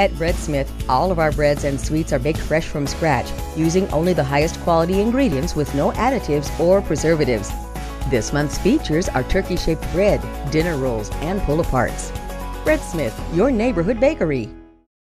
At Breadsmith, all of our breads and sweets are baked fresh from scratch, using only the highest quality ingredients with no additives or preservatives. This month's features are turkey-shaped bread, dinner rolls, and pull-aparts. Breadsmith, your neighborhood bakery.